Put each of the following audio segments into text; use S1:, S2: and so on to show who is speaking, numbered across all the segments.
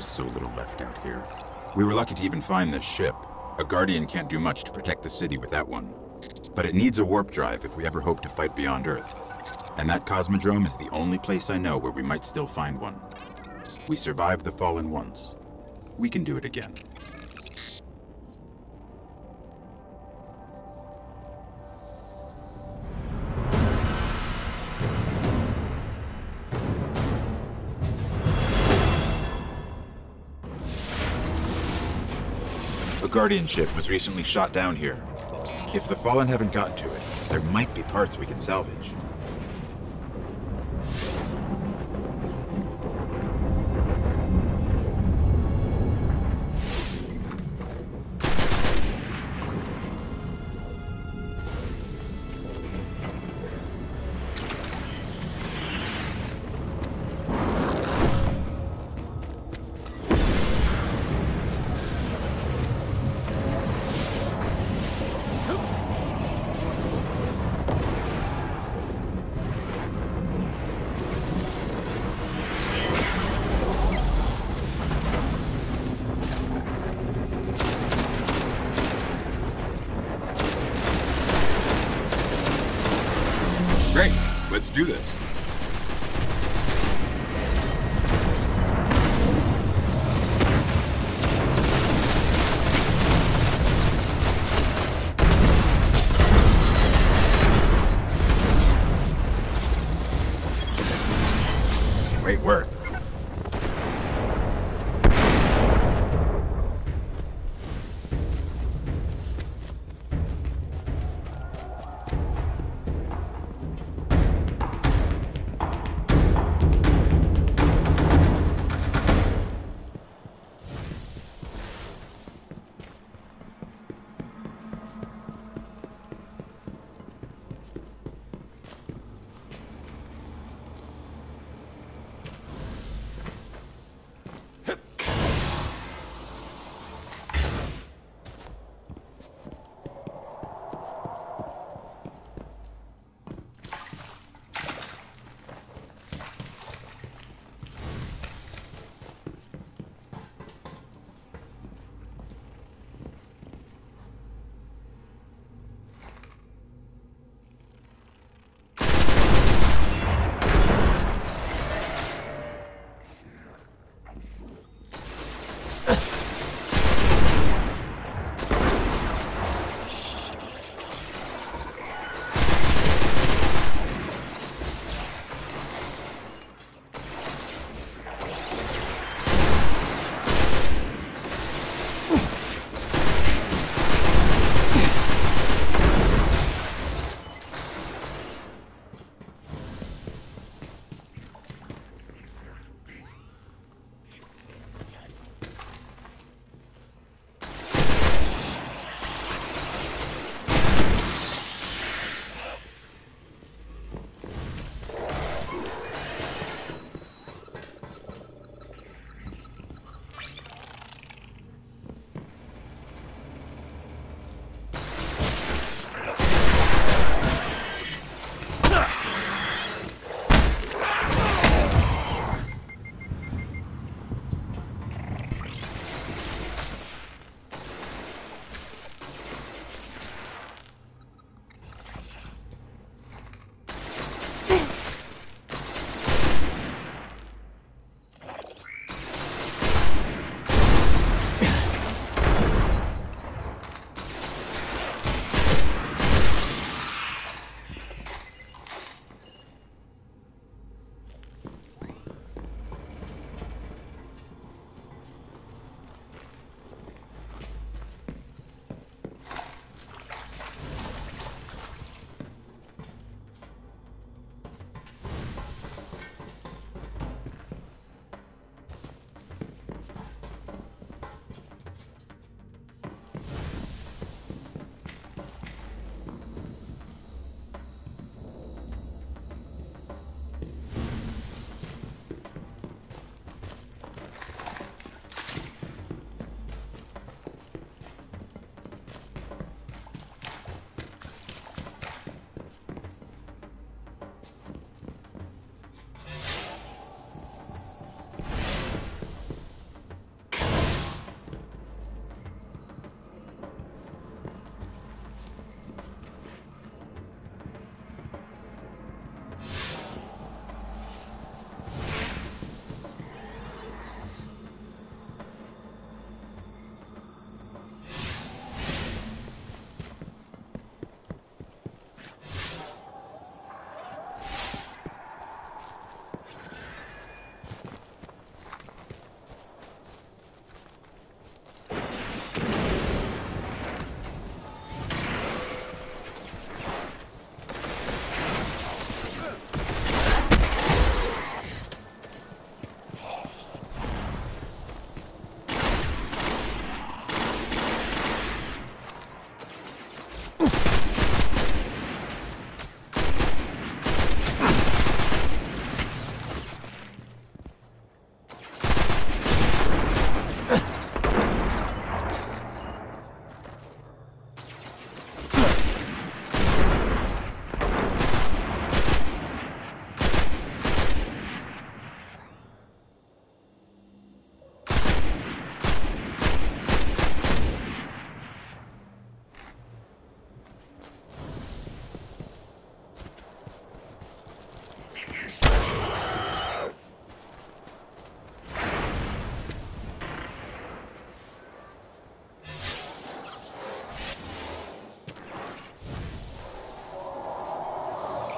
S1: There's so little left out here. We were lucky to even find this ship. A Guardian can't do much to protect the city with that one. But it needs a warp drive if we ever hope to fight beyond Earth. And that Cosmodrome is the only place I know where we might still find one. We survived the Fallen once. We can do it again. A Guardian ship was recently shot down here. If the Fallen haven't gotten to it, there might be parts we can salvage.
S2: Great, let's do this.
S1: Great work.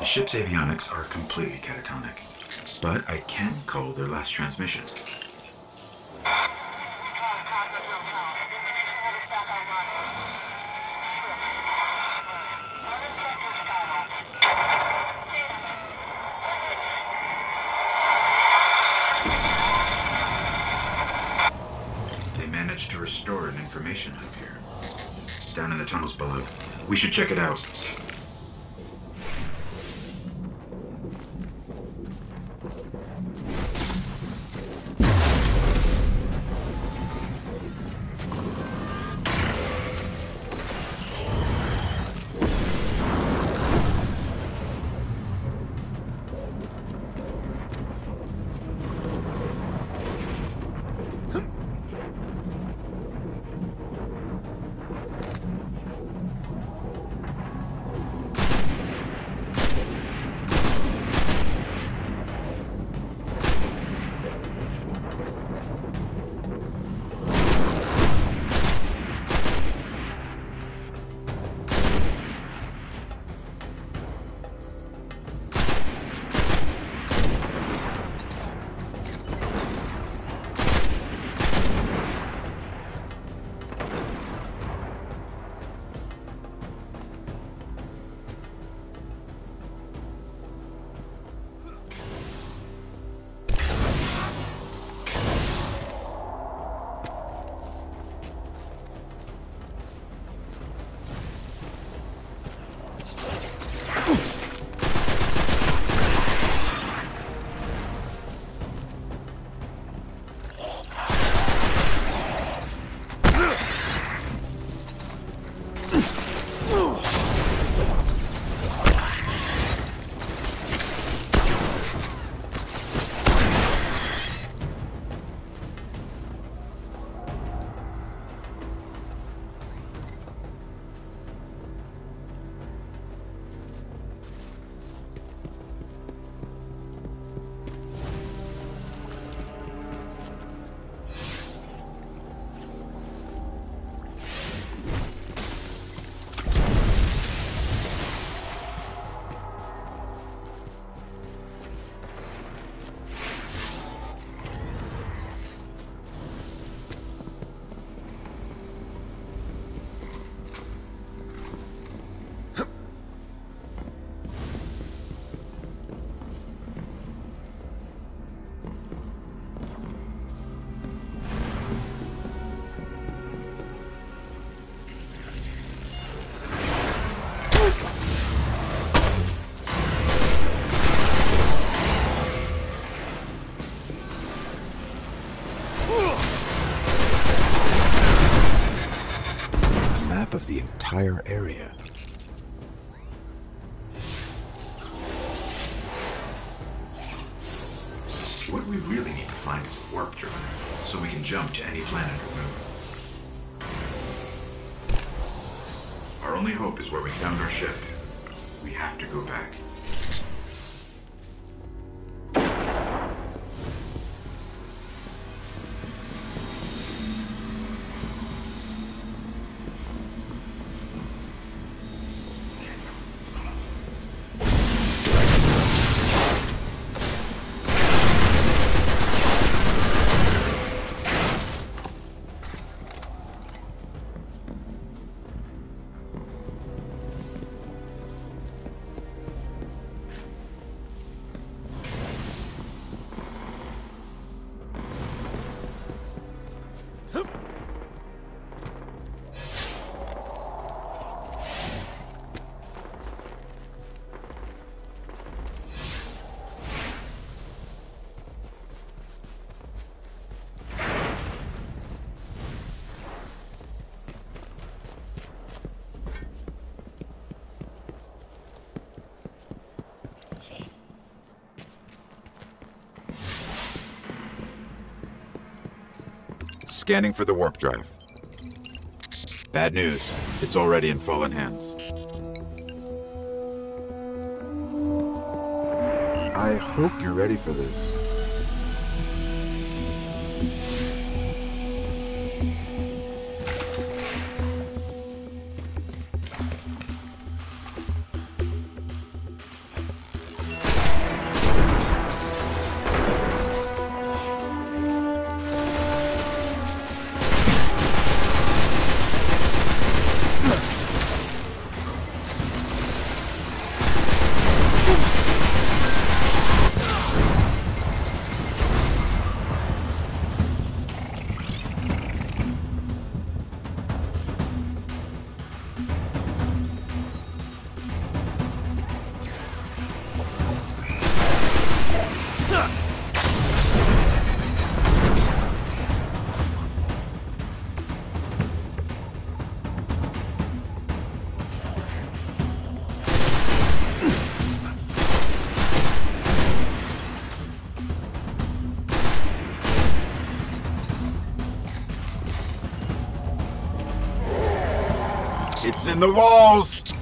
S1: The ship's avionics are completely catatonic, but I can call their last transmission. They managed to restore an information hub here, down in the tunnels below. We should check it out.
S3: Of the entire area.
S1: What we really need to find is a warp drive, so we can jump to any planet or moon. Our only hope is where we found our ship. We have to go back. Scanning for the warp drive. Bad news. It's already in fallen hands.
S3: I hope you're ready for this.
S1: It's in the walls!